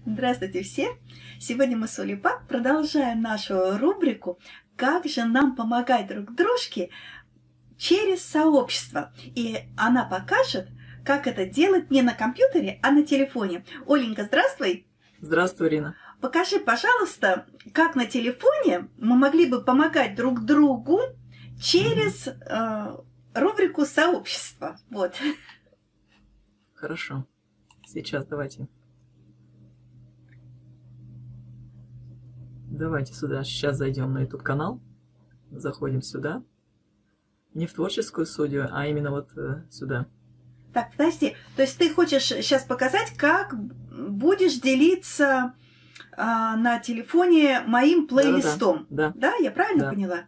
Здравствуйте все! Сегодня мы с Олей Пак продолжаем нашу рубрику «Как же нам помогать друг дружке через сообщество». И она покажет, как это делать не на компьютере, а на телефоне. Оленька, здравствуй! Здравствуй, Ирина. Покажи, пожалуйста, как на телефоне мы могли бы помогать друг другу через рубрику «Сообщество». Вот. Хорошо. Сейчас давайте. Давайте сюда. Сейчас зайдем на YouTube канал. Заходим сюда. Не в творческую студию, а именно вот сюда. Так, подожди. То есть ты хочешь сейчас показать, как будешь делиться на телефоне моим плейлистом? Да. Да, я правильно поняла?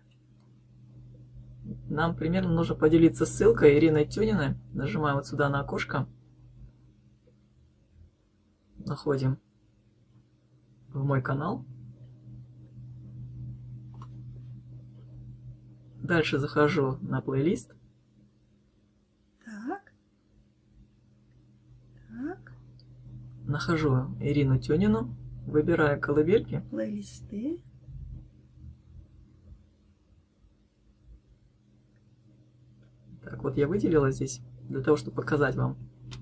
Нам примерно нужно поделиться ссылкой Ирины Тюниной. Нажимаем вот сюда на окошко. Находим в мой канал. Дальше захожу на плейлист. Так. Нахожу Ирину Тюнину. Выбираю колыбельки. Плейлисты. Так, вот я выделила здесь, для того, чтобы показать вам.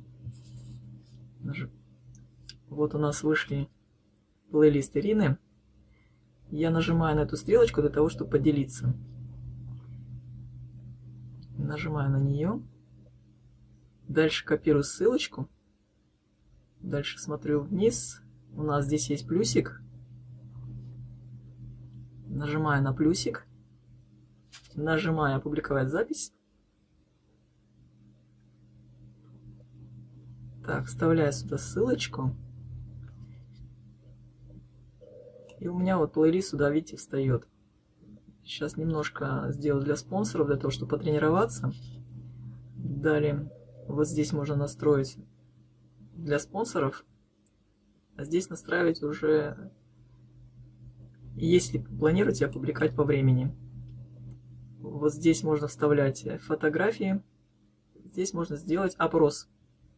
Вот у нас вышли плейлист Ирины. Я нажимаю на эту стрелочку для того, чтобы поделиться. Нажимаю на нее. Дальше копирую ссылочку. Дальше смотрю вниз. У нас здесь есть плюсик. Нажимаю на плюсик. Нажимаю «Опубликовать запись». Так, вставляю сюда ссылочку. И у меня вот плейлист сюда, видите, встает. Сейчас немножко сделаю для спонсоров, для того, чтобы потренироваться. Далее, вот здесь можно настроить для спонсоров. А здесь настраивать уже, если планируете опубликовать по времени. Вот здесь можно вставлять фотографии. Здесь можно сделать опрос.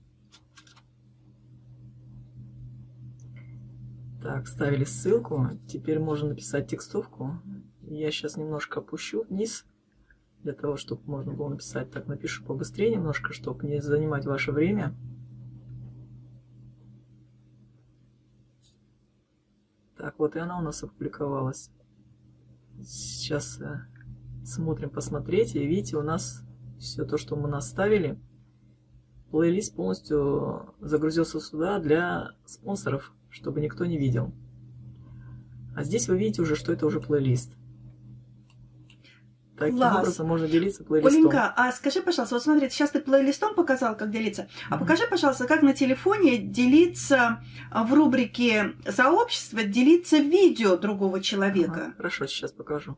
Так, вставили ссылку. Теперь можно написать текстовку. Я сейчас немножко опущу вниз, для того, чтобы можно было написать. Так, напишу побыстрее немножко, чтобы не занимать ваше время. Так, вот и она у нас опубликовалась. Сейчас смотрим, посмотреть. И видите, у нас все то, что мы наставили. Плейлист полностью загрузился сюда для спонсоров, чтобы никто не видел. А здесь вы видите уже, что это уже плейлист. Таким образом можно делиться плейлистом. Оленька, а скажи, пожалуйста, вот смотри, сейчас ты плейлистом показал, как делиться. А покажи, пожалуйста, как на телефоне делиться в рубрике «Сообщество», делиться видео другого человека. Хорошо, сейчас покажу.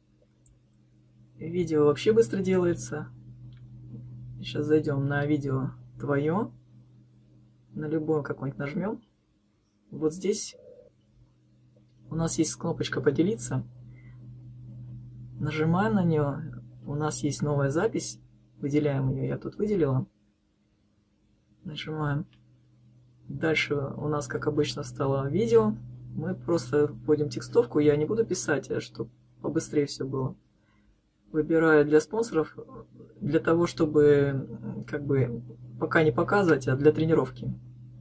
Видео вообще быстро делается. Сейчас зайдем на видео твое. На любое какое-нибудь нажмем. Вот здесь у нас есть кнопочка «Поделиться». Нажимаем на нее. У нас есть новая запись. Выделяем ее. Я тут выделила. Нажимаем. Дальше у нас, как обычно, встало видео. Мы просто вводим текстовку. Я не буду писать, чтобы побыстрее все было. Выбираю для спонсоров. Для того, чтобы как бы пока не показывать, а для тренировки.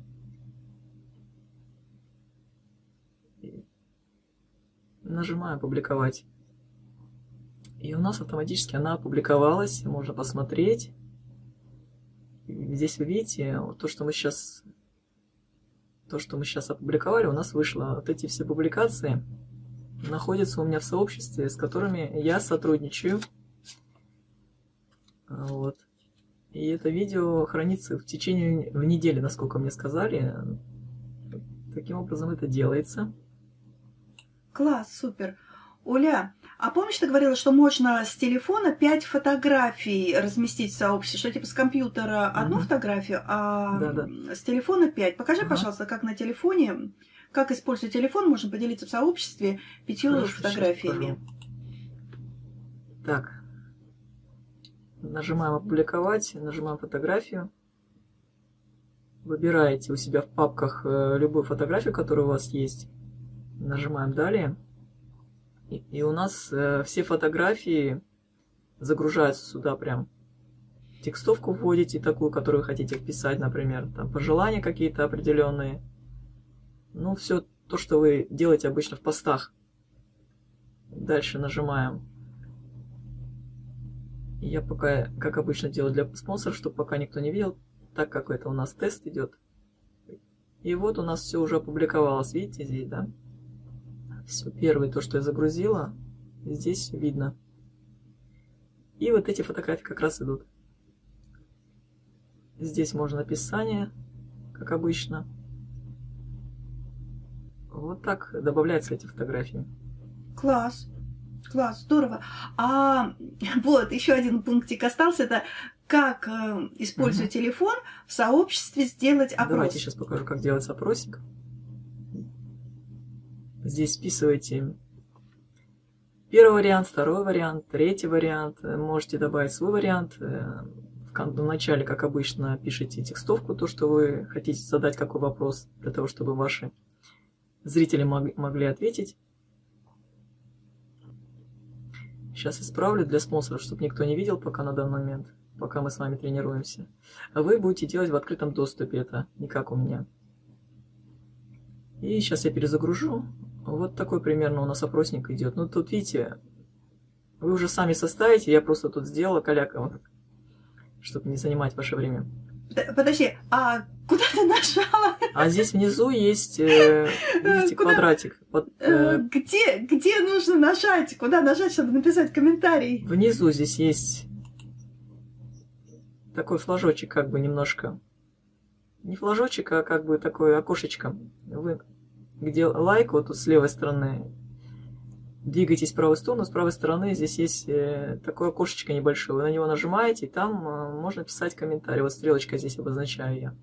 Нажимаю «Опубликовать». И у нас автоматически она опубликовалась. Можно посмотреть. Здесь вы видите, то, что мы сейчас опубликовали, у нас вышло. Вот эти все публикации находятся у меня в сообществе, с которыми я сотрудничаю. Вот. И это видео хранится в течение недели, насколько мне сказали. Таким образом это делается. Класс, супер. Оля, а помнишь, ты говорила, что можно с телефона 5 фотографий разместить в сообществе, что типа с компьютера одну фотографию, а с телефона 5. Покажи, пожалуйста, как на телефоне, как используя телефон, можно поделиться в сообществе 5 фотографиями. Так, нажимаем «Опубликовать», нажимаем фотографию. Выбираете у себя в папках любую фотографию, которая у вас есть. Нажимаем «Далее». И у нас все фотографии загружаются сюда прям. Текстовку вводите такую, которую вы хотите вписать, например, там пожелания какие-то определенные. Ну, все то, что вы делаете обычно в постах. Дальше нажимаем. Я пока, как обычно, делаю для спонсоров, чтобы пока никто не видел, так как это у нас тест идет. И вот у нас все уже опубликовалось, видите здесь, да? Все, первое, то, что я загрузила, здесь видно. И вот эти фотографии как раз идут. Здесь можно описание, как обычно. Вот так добавляются эти фотографии. Класс. Класс, здорово. А вот еще один пунктик остался, это как, используя телефон, в сообществе сделать опрос. Давайте сейчас покажу, как делать опросик. Здесь вписываете первый вариант, второй вариант, третий вариант. Можете добавить свой вариант. В начале, как обычно, пишите текстовку, то, что вы хотите задать, какой вопрос, для того, чтобы ваши зрители могли ответить. Сейчас исправлю для спонсоров, чтобы никто не видел пока на данный момент, пока мы с вами тренируемся. А вы будете делать в открытом доступе, это не как у меня. И сейчас я перезагружу. Вот такой примерно у нас опросник идет. Ну тут видите, вы уже сами составите, я просто тут сделала каляка, чтобы не занимать ваше время. Подожди, а куда ты нажала? А здесь внизу есть, видите, квадратик. Где нужно нажать? Куда нажать, чтобы написать комментарий? Внизу здесь есть такой флажочек, как бы немножко. Не флажочек, а как бы такое окошечко. Вы, где лайк, вот тут с левой стороны, двигаетесь в правую сторону, с правой стороны здесь есть такое окошечко небольшое. Вы на него нажимаете, и там можно писать комментарий. Вот стрелочка здесь обозначаю я.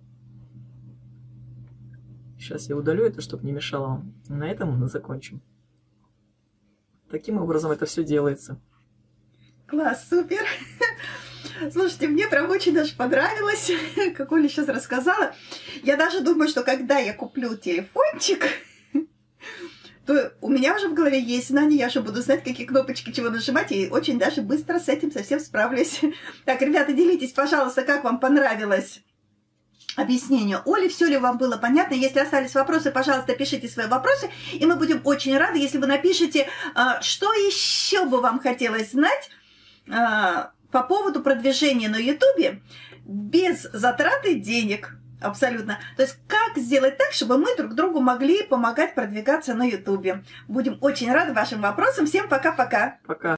Сейчас я удалю это, чтобы не мешало вам. На этом мы закончим. Таким образом это все делается. Класс, супер! Слушайте, мне прям очень даже понравилось, как Оля сейчас рассказала. Я даже думаю, что когда я куплю телефончик, то у меня уже в голове есть знания, я уже буду знать, какие кнопочки чего нажимать, и очень даже быстро с этим совсем справлюсь. Так, ребята, делитесь, пожалуйста, как вам понравилось объяснение Оли, все ли вам было понятно. Если остались вопросы, пожалуйста, пишите свои вопросы, и мы будем очень рады, если вы напишите, что еще бы вам хотелось знать по поводу продвижения на YouTube без затраты денег. Абсолютно. То есть, как сделать так, чтобы мы друг другу могли помогать продвигаться на YouTube. Будем очень рады вашим вопросам. Всем пока-пока. Пока.